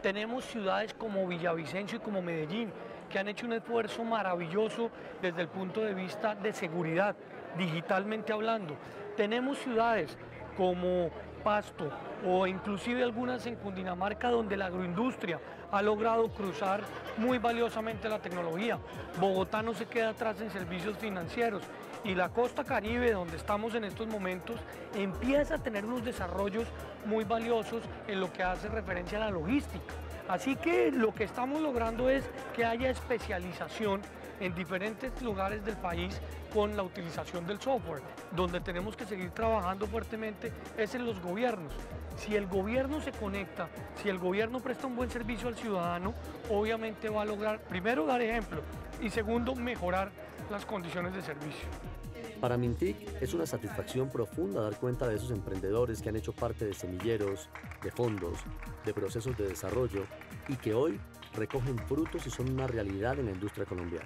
Tenemos ciudades como Villavicencio y como Medellín, que han hecho un esfuerzo maravilloso desde el punto de vista de seguridad, digitalmente hablando. Tenemos ciudades como Pasto o inclusive algunas en Cundinamarca donde la agroindustria ha logrado cruzar muy valiosamente la tecnología. Bogotá no se queda atrás en servicios financieros y la costa Caribe, donde estamos en estos momentos, empieza a tener unos desarrollos muy valiosos en lo que hace referencia a la logística. Así que lo que estamos logrando es que haya especialización en diferentes lugares del país con la utilización del software. Donde tenemos que seguir trabajando fuertemente es en los gobiernos. Si el gobierno se conecta, si el gobierno presta un buen servicio al ciudadano, obviamente va a lograr, primero, dar ejemplo y segundo, mejorar las condiciones de servicio. Para Mintic es una satisfacción profunda dar cuenta de esos emprendedores que han hecho parte de semilleros, de fondos, de procesos de desarrollo y que hoy recogen frutos y son una realidad en la industria colombiana.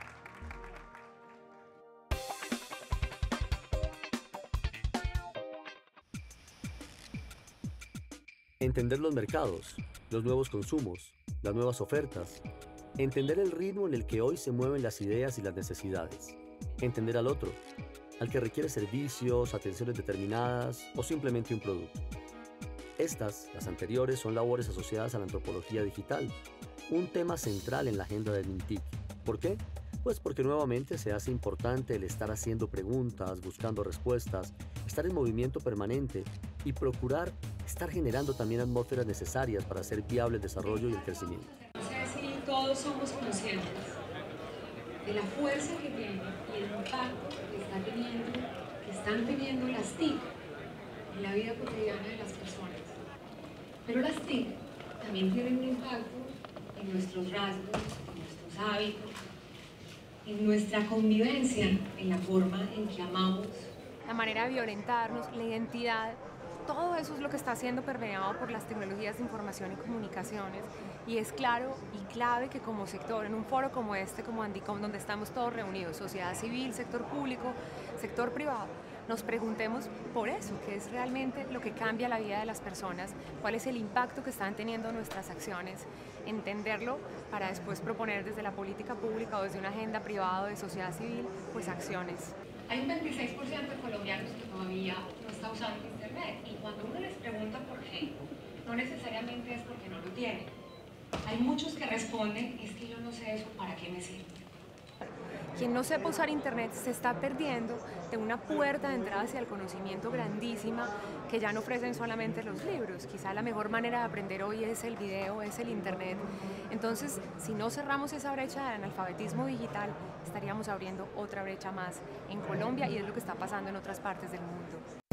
Entender los mercados, los nuevos consumos, las nuevas ofertas, entender el ritmo en el que hoy se mueven las ideas y las necesidades, entender al otro, al que requiere servicios, atenciones determinadas o simplemente un producto. Estas, las anteriores, son labores asociadas a la antropología digital, un tema central en la agenda del Mintic. ¿Por qué? Pues porque nuevamente se hace importante el estar haciendo preguntas, buscando respuestas, estar en movimiento permanente y procurar estar generando también atmósferas necesarias para hacer viable el desarrollo y el crecimiento. No sé si todos somos conscientes de la fuerza que tiene y el impacto que están teniendo las TIC en la vida cotidiana de las personas. Pero las TIC también tienen un impacto en nuestros rasgos, en nuestros hábitos, en nuestra convivencia, en la forma en que amamos. La manera de violentarnos, la identidad, todo eso es lo que está siendo permeado por las tecnologías de información y comunicaciones y es claro y clave que como sector, en un foro como este, como Andicom, donde estamos todos reunidos, sociedad civil, sector público, sector privado, nos preguntemos por eso, qué es realmente lo que cambia la vida de las personas, cuál es el impacto que están teniendo nuestras acciones, entenderlo para después proponer desde la política pública o desde una agenda privada o de sociedad civil, pues acciones. Hay un 26% de colombianos que todavía no está usando Internet y cuando uno les pregunta por qué, no necesariamente es porque no lo tienen. Hay muchos que responden, es que yo no sé eso, ¿para qué me sirve? Quien no sepa usar Internet se está perdiendo de una puerta de entrada hacia el conocimiento grandísima que ya no ofrecen solamente los libros. Quizá la mejor manera de aprender hoy es el video, es el Internet. Entonces, si no cerramos esa brecha del analfabetismo digital, estaríamos abriendo otra brecha más en Colombia y es lo que está pasando en otras partes del mundo.